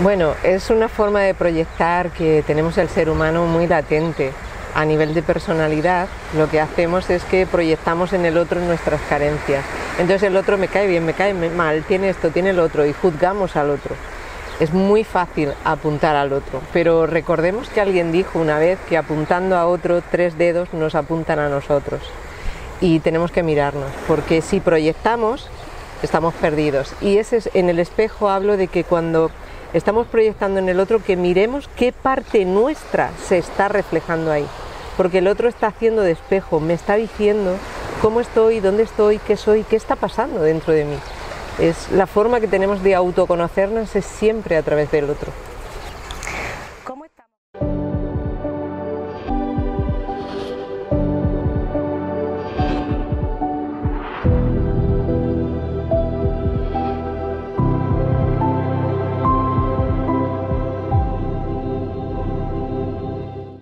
Bueno, es una forma de proyectar que tenemos el ser humano muy latente. A nivel de personalidad, lo que hacemos es que proyectamos en el otro nuestras carencias. Entonces el otro me cae bien, me cae mal, tiene esto, tiene lo otro, y juzgamos al otro. Es muy fácil apuntar al otro, pero recordemos que alguien dijo una vez que apuntando a otro, 3 dedos nos apuntan a nosotros. Y tenemos que mirarnos, porque si proyectamos, estamos perdidos. Y en el espejo hablo de que cuando estamos proyectando en el otro, que miremos qué parte nuestra se está reflejando ahí, porque el otro está haciendo de espejo, me está diciendo cómo estoy, dónde estoy, qué soy, qué está pasando dentro de mí. La forma que tenemos de autoconocernos es siempre a través del otro.